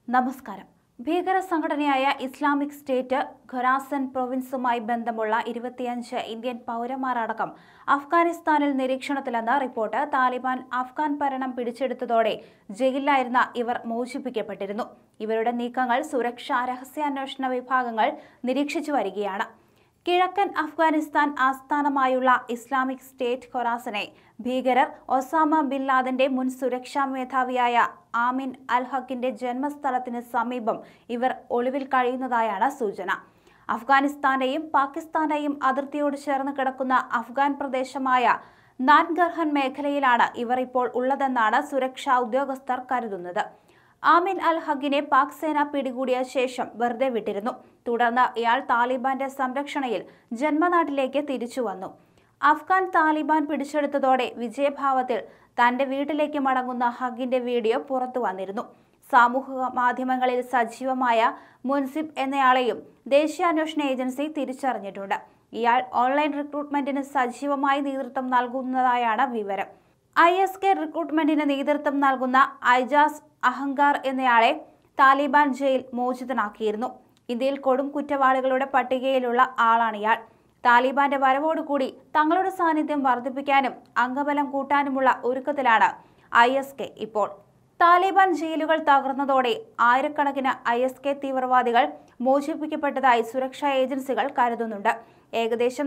നമസ്കാരം. ഭീകര സംഘടനയായ ഇസ്ലാമിക് സ്റ്റേറ്റ് ഖൊറാസൻ പ്രൊവിൻസുമായി ബന്ധമുള്ള 25 ഇന്ത്യൻ പൗരന്മാരടക്കം അഫ്ഗാനിസ്ഥാനിൽ നിരീക്ഷണത്തിലെന്ന റിപ്പോർട്ട്. താലിബാൻ അഫ്ഗാൻ ഭരണം പിടിച്ചെടുത്തതോടെ ജയിലിലായിരുന്ന ഇവർ മോചിപ്പിക്കപ്പെട്ടിരുന്നു. ഇവരുടെ നീക്കങ്ങൾ സുരക്ഷാ രഹസ്യാന്വേഷണ വിഭാഗങ്ങൾ നിരീക്ഷിച്ചു വരികയാണ്. കിഴക്കൻ അഫ്ഗാനിസ്ഥാൻ ആസ്ഥാനമായുള്ള ഇസ്ലാമിക് സ്റ്റേറ്റ് ഖൊറാസനെ ഭീകരർ ഒസാമ ബിൻ ലാദന്റെ മുൻ സുരക്ഷാ മേധാവിയായ ആമിൻ അൽ ഹക്കിന്റെ ജന്മസ്ഥലത്തിന് സമീപം ഇവർ ഒളിവിൽ കഴിയുന്നതായാണ് സൂചന. അഫ്ഗാനിസ്ഥാന്റെയും പാകിസ്ഥാന്റെയും അതിർത്തിയോട് ചേർന്ന് കിടക്കുന്ന അഫ്ഗാൻ പ്രദേശമായ നാൻഗർഹൻ മേഖലയിലാണ് ഇവർ ഇപ്പോൾ ഉള്ളതെന്നാണ് സുരക്ഷാ ഉദ്യോഗസ്ഥർ കരുതുന്നത്. ആമിൻ അൽ ഹക്കിനെ പാക് സേന പിടികൂടിയ ശേഷം വെറുതെ വിട്ടിരുന്നു. തുടർന്ന് ഇയാൾ താലിബാന്റെ സംരക്ഷണയിൽ ജന്മനാട്ടിലേക്ക് തിരിച്ചു വന്നു. അഫ്ഗാൻ താലിബാൻ പിടിച്ചെടുത്തതോടെ വിജയഭാവത്തിൽ തന്റെ വീട്ടിലേക്ക് മടങ്ങുന്ന ഹക്കിന്റെ വീഡിയോ പുറത്തു വന്നിരുന്നു. സാമൂഹിക മാധ്യമങ്ങളിൽ സജീവമായ മുൻസിബ് എന്നയാളെയും ദേശീയാന്വേഷണ ഏജൻസി തിരിച്ചറിഞ്ഞിട്ടുണ്ട്. ഇയാൾ ഓൺലൈൻ റിക്രൂട്ട്മെന്റിന് സജീവമായി നേതൃത്വം നൽകുന്നതായാണ് വിവരം. ഐ.എസ്. റിക്രൂട്ട്മെന്റിന് നേതൃത്വം നൽകുന്ന ഐജാസ് അഹങ്കാർ എന്നയാളെ താലിബാൻ ജയിൽ മോചിതനാക്കിയിരുന്നു. ഇന്ത്യയിൽ കൊടും കുറ്റവാളികളുടെ പട്ടികയിലുള്ള ആളാണ് ഇയാൾ. താലിബാന്റെ വരവോടുകൂടി തങ്ങളുടെ സാന്നിധ്യം വർദ്ധിപ്പിക്കാനും അംഗബലം കൂട്ടാനുമുള്ള ഒരുക്കത്തിലാണ് ഐ.എസ്. ഇപ്പോൾ. താലിബാൻ ജയിലുകൾ തകർന്നതോടെ ആയിരക്കണക്കിന് ഐ.എസ്. തീവ്രവാദികൾ മോചിപ്പിക്കപ്പെട്ടതായി സുരക്ഷാ ഏജൻസികൾ കരുതുന്നുണ്ട്. ഏകദേശം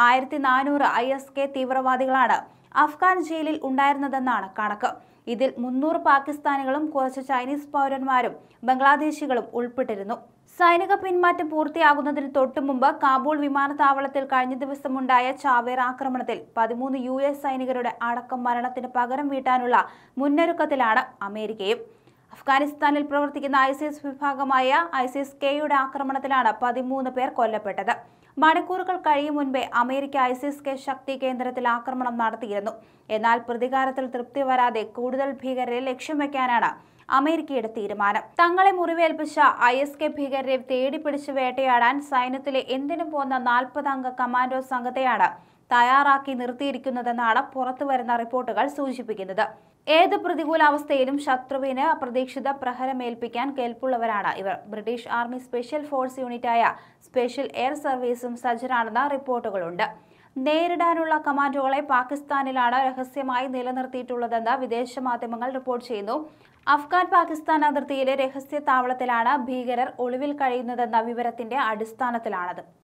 1400 ഐ.എസ്. തീവ്രവാദികളാണ് അഫ്ഗാൻ ജയിലിൽ ഉണ്ടായിരുന്നതെന്നാണ് കണക്ക്. ഇതിൽ 300 പാകിസ്ഥാനികളും കുറച്ച് ചൈനീസ് പൗരന്മാരും ബംഗ്ലാദേശികളും ഉൾപ്പെട്ടിരുന്നു. സൈനിക പിന്മാറ്റം പൂർത്തിയാകുന്നതിന് തൊട്ടുമുമ്പ് കാബൂൾ വിമാനത്താവളത്തിൽ കഴിഞ്ഞ ദിവസമുണ്ടായ ചാവേർ ആക്രമണത്തിൽ 13 US സൈനികരുടെ അടക്കം മരണത്തിന് പകരം വീട്ടാനുള്ള മുന്നൊരുക്കത്തിലാണ് അമേരിക്കയും. അഫ്ഗാനിസ്ഥാനിൽ പ്രവർത്തിക്കുന്ന ഐസിസ് വിഭാഗമായ ഐസിസ്-കെയുടെ ആക്രമണത്തിലാണ് 13 പേർ കൊല്ലപ്പെട്ടത്. മണിക്കൂറുകൾ കഴിയും മുൻപേ അമേരിക്ക ഐസിസ്-കെ ശക്തി കേന്ദ്രത്തിൽ ആക്രമണം നടത്തിയിരുന്നു. എന്നാൽ പ്രതികാരത്തിൽ തൃപ്തി വരാതെ കൂടുതൽ ഭീകരരെ ലക്ഷ്യം വെക്കാനാണ് അമേരിക്കയുടെ തീരുമാനം. തങ്ങളെ മുറിവേൽപ്പിച്ച ഐ.എസ്. ഭീകരരെ തേടിപ്പിടിച്ച് വേട്ടയാടാൻ സൈന്യത്തിലെ എന്തിനും പോന്ന 40 അംഗ കമാൻഡോ സംഘത്തെയാണ് തയ്യാറാക്കി നിർത്തിയിരിക്കുന്നതെന്നാണ് പുറത്തുവരുന്ന റിപ്പോർട്ടുകൾ സൂചിപ്പിക്കുന്നത്. ഏത് പ്രതികൂലാവസ്ഥയിലും ശത്രുവിന് അപ്രതീക്ഷിത പ്രഹരമേൽപ്പിക്കാൻ കെൽപ്പുള്ളവരാണ് ഇവർ. ബ്രിട്ടീഷ് ആർമി സ്പെഷ്യൽ ഫോഴ്സ് യൂണിറ്റായ സ്പെഷ്യൽ എയർ സർവീസും സജ്ജരാണെന്ന റിപ്പോർട്ടുകളുണ്ട്. നേരിടാനുള്ള കമാൻഡോകളെ പാകിസ്ഥാനിലാണ് രഹസ്യമായി നിലനിർത്തിയിട്ടുള്ളതെന്ന് വിദേശ മാധ്യമങ്ങൾ റിപ്പോർട്ട് ചെയ്യുന്നു. അഫ്ഗാൻ പാകിസ്ഥാൻ അതിർത്തിയിലെ രഹസ്യ താവളത്തിലാണ് ഭീകരർ ഒളിവിൽ കഴിയുന്നതെന്ന വിവരത്തിന്റെ അടിസ്ഥാനത്തിലാണത്.